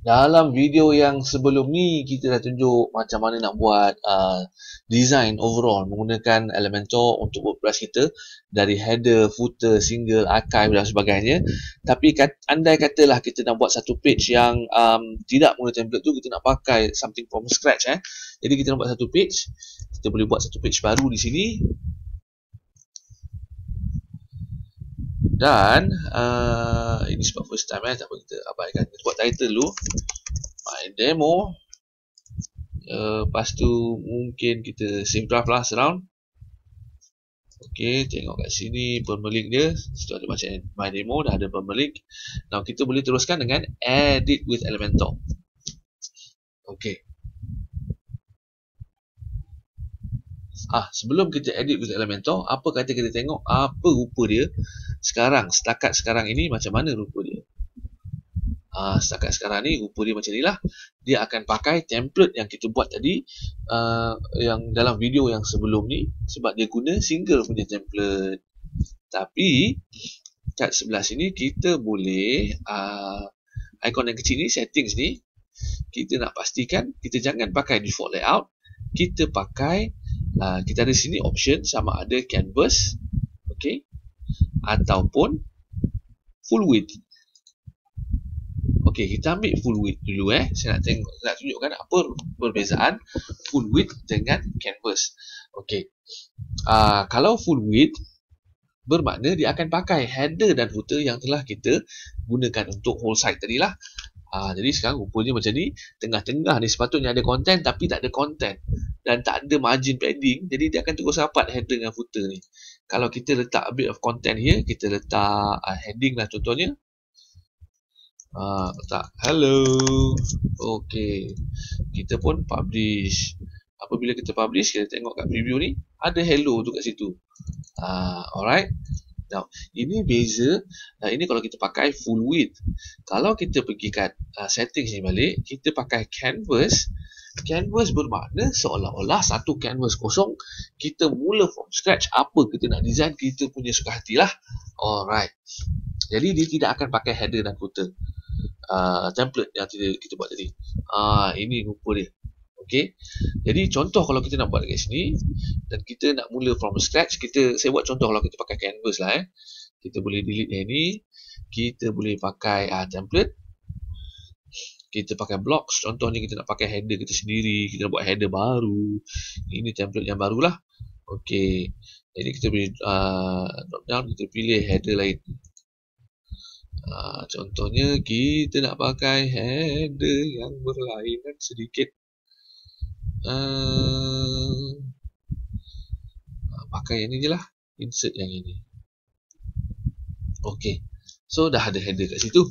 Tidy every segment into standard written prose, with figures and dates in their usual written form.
Dalam video yang sebelum ni kita dah tunjuk macam mana nak buat design overall menggunakan Elementor untuk WordPress kita, dari header, footer, single, archive dan sebagainya. Tapi andai katalah kita nak buat satu page yang tidak menggunakan template tu, kita nak pakai something from scratch Jadi kita nak buat satu page, kita boleh buat satu page baru di sini. Dan ini sebab first time tak apa, kita abaikan. Kita buat title dulu, my demo. Lepas tu mungkin kita save draft lah surround. Ok, tengok kat sini permalink dia. Situ ada macam my demo, dah ada permalink. Now kita boleh teruskan dengan edit with Elementor. Ok, sebelum kita edit with Elementor, apa kata kita tengok apa rupa dia sekarang, setakat sekarang ini macam mana rupa dia. Setakat sekarang ni rupa dia macam ni lah. Dia akan pakai template yang kita buat tadi, yang dalam video yang sebelum ni, sebab dia guna single punya template. Tapi kat sebelah sini kita boleh icon yang kecil ni, settings ni, kita nak pastikan kita jangan pakai default layout. Kita pakai kita ada sini option sama ada canvas, okay, ataupun full width. Ok, kita ambil full width dulu Saya nak tunjukkan apa perbezaan full width dengan canvas. Ok, kalau full width bermakna dia akan pakai header dan footer yang telah kita gunakan untuk whole site tadi lah. Jadi sekarang rupanya macam ni. Tengah-tengah ni sepatutnya ada content, tapi tak ada content dan tak ada margin padding. Jadi dia akan terus rapat header dengan footer ni. Kalau kita letak a bit of content here, kita letak heading lah contohnya. Letak hello. Ok, kita pun publish. Apabila kita publish, kita tengok kat preview ni ada hello tu kat situ. Alright. Now, ini beza. Ini kalau kita pakai full width. Kalau kita pergi kat settings ni balik, kita pakai canvas. Canvas bermakna seolah-olah satu canvas kosong, kita mula from scratch. Apa kita nak design, kita punya suka hatilah. Alright. Jadi dia tidak akan pakai header dan footer template yang kita buat tadi. Ini rupa dia. Okay. Jadi contoh kalau kita nak buat kat sini dan kita nak mula from scratch, saya buat contoh kalau kita pakai canvas lah Kita boleh delete yang ni. Kita boleh pakai template. Kita pakai blocks. Contohnya kita nak pakai header kita sendiri, kita nak buat header baru. Ini template yang barulah. Okay. Jadi kita boleh drop down, kita pilih header lain. Contohnya kita nak pakai header yang berlainan sedikit. Pakai yang ni je lah. Insert yang ini. Ok, so dah ada header kat situ.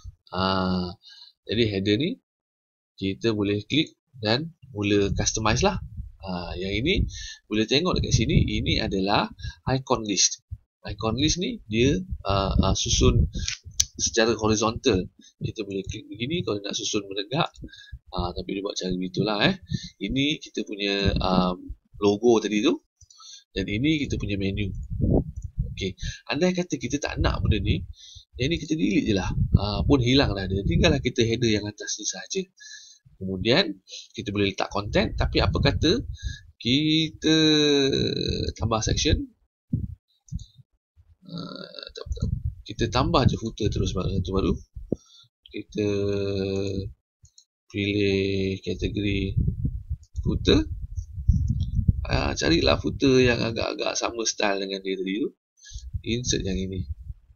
Jadi header ni kita boleh klik dan mula customize lah. Yang ini boleh tengok dekat sini, ini adalah icon list. Icon list ni dia susun secara horizontal. Kita boleh klik begini kalau nak susun menegak. Tapi dia buat cara begitulah Ini kita punya logo tadi tu. Dan ini kita punya menu. Okey, andai kata kita tak nak benda ni, yang ni kita delete je lah. Pun hilang dah dia. Tinggallah kita header yang atas ni sahaja. Kemudian kita boleh letak content. Tapi apa kata kita tambah section. Kita tambah je footer terus satu baru. Kita pilih kategori footer. Carilah footer yang agak-agak sama style dengan dia tadi tu. Insert yang ini.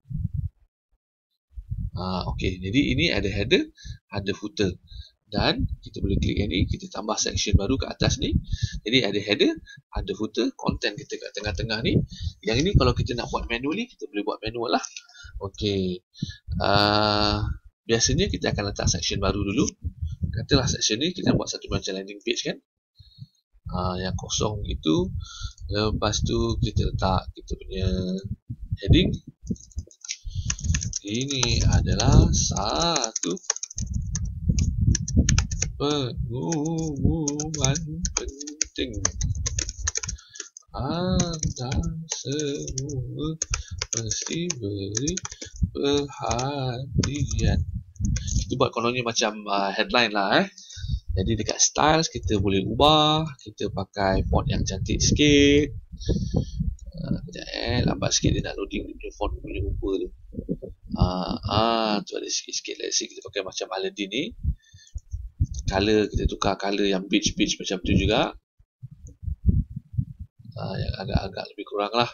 Ok, jadi ini ada header, ada footer. Dan kita boleh klik yang ni, kita tambah section baru ke atas ni. Jadi ada header, ada footer, content kita kat tengah-tengah ni. Yang ini kalau kita nak buat manually, kita boleh buat manual lah. Ok, biasanya kita akan letak section baru dulu. Katalah section ni kita buat satu macam landing page kan. Yang kosong itu. Lepas tu kita letak kita punya heading. Ini adalah satu pengumuman penting. Anda semua mesti beri perhatian. kita buat kononnya macam headline lah Jadi dekat styles kita boleh ubah, kita pakai font yang cantik sikit. Kejap lambat sikit dia nak loading dia font punya rupa tu. Tu ada sikit-sikit. Let's see kita pakai macam Aladdin ni. Color kita tukar color yang beige macam tu juga. Yang agak-agak lebih kurang lah.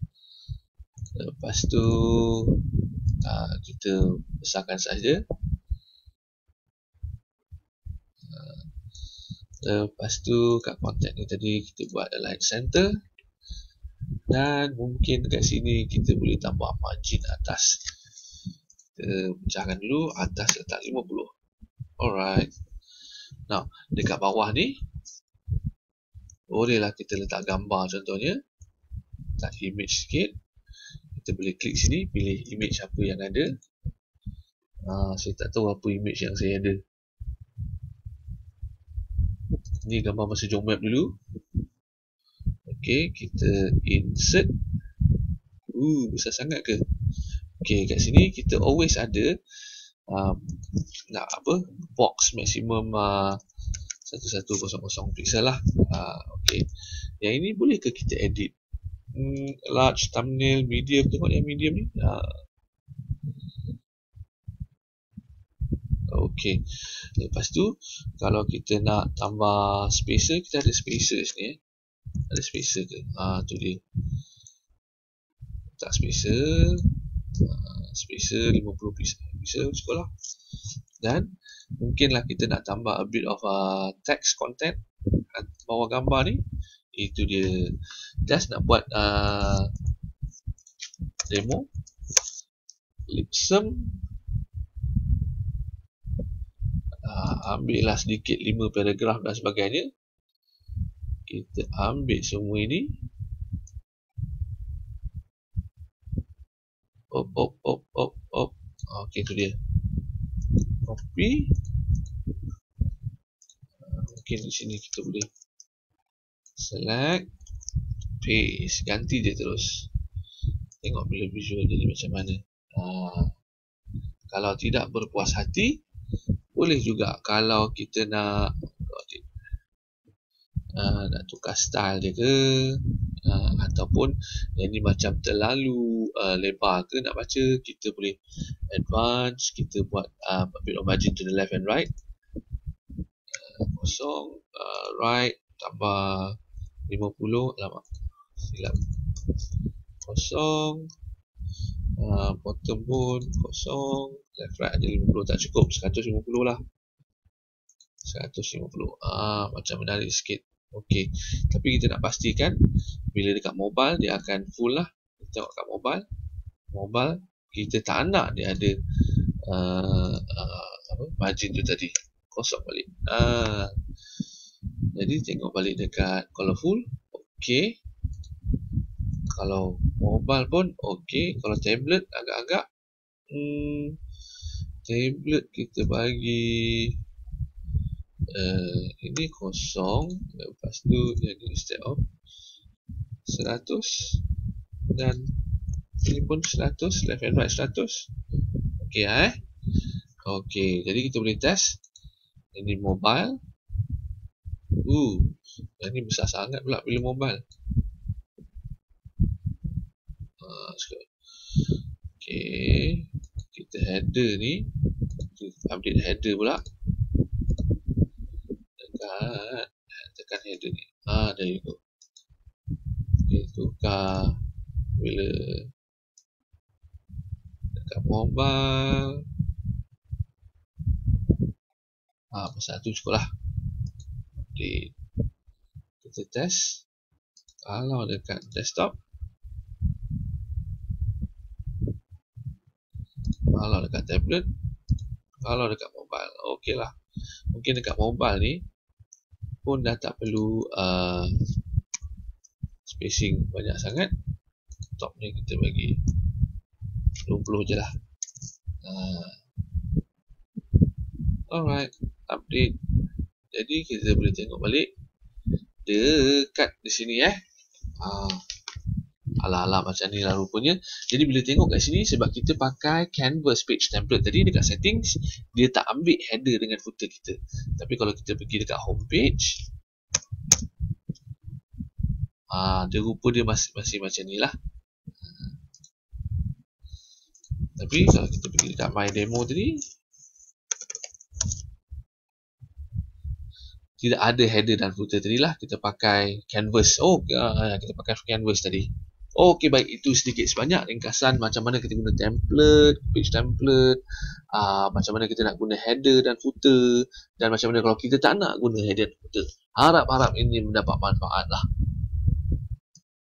Lepas tu kita besarkan saja. Lepas tu kat content ni tadi kita buat align center. Dan mungkin dekat sini kita boleh tambah margin atas. Kita pecahkan dulu, atas letak 50. Alright. Now, dekat bawah ni bolehlah kita letak gambar contohnya. Letak image sikit. Kita boleh klik sini, pilih image apa yang ada. Saya tak tahu apa image yang saya ada. Ni gambar masa jom web dulu. Okey, kita insert. Besar sangat ke? Okey, kat sini kita always ada nak apa? Box maximum 1100 pixel lah. Okey. Yang ini boleh ke kita edit? Large thumbnail, medium. Tengok yang medium ni. Okey. Lepas tu kalau kita nak tambah spacer, kita ada spacer sini. Ada spacer ke? Tu dia. Tak spacer. Spacer 50 pixel cukup lah. Dan mungkinlah kita nak tambah a bit of text content bawah gambar ni. Itu dia. Just nak buat demo. Lipsum. Ambil lah sedikit 5 paragraf dan sebagainya. Kita ambil semua ini. Okey, tu dia. Copy. Mungkin di sini kita boleh select, paste, ganti dia terus. Tengok bila visual jadi macam mana. Kalau tidak berpuas hati, boleh juga kalau kita nak tukar style dia ke, ataupun yang ni macam terlalu lebar ke nak baca, kita boleh advance, kita buat a bit of margin to the left and right. Kosong, right, tambah 50, lama silap. Kosong, bottom pun kosong, left right ada 50, tak cukup, 150 lah. 150. Macam menarik sikit. Okey. Tapi kita nak pastikan bila dekat mobile dia akan full lah. Kita tengok kat mobile kita tak nak dia ada margin tu tadi. Kosong balik. Jadi tengok balik dekat colorful. Okey. Kalau mobile pun okey. Kalau tablet agak-agak tablet kita bagi ini kosong. Lepas tu jadi instead of 100 dan ini pun 100, left and right 100. Okey okey, jadi kita boleh test. Ini mobile. Ini besar sangat pula bila mobile. Okey, kita header ni, update header pula. Tekan header ni. There you go. Okay, tukar bila dekat mobile. Pasal tu cukup lah. Okay. Kita test. Kalau dekat desktop, kalau dekat tablet, kalau dekat mobile, okey lah. Mungkin dekat mobile ni pun dah tak perlu spacing banyak sangat. Top ni kita bagi 20 je lah. Alright, update. Jadi kita boleh tengok balik dekat di sini Alah-alah macam ni lah rupanya. Jadi bila tengok kat sini, sebab kita pakai canvas page template tadi dekat settings, dia tak ambil header dengan footer kita. Tapi kalau kita pergi dekat home page, dia rupa dia masih macam ni lah. Tapi kalau kita pergi dekat my demo tadi, tidak ada header dan footer tadi lah. Kita pakai canvas. Kita pakai canvas tadi. Okey, baik, itu sedikit sebanyak ringkasan macam mana kita guna template, page template, macam mana kita nak guna header dan footer, dan macam mana kalau kita tak nak guna header dan footer. Harap-harap ini mendapat manfaat lah.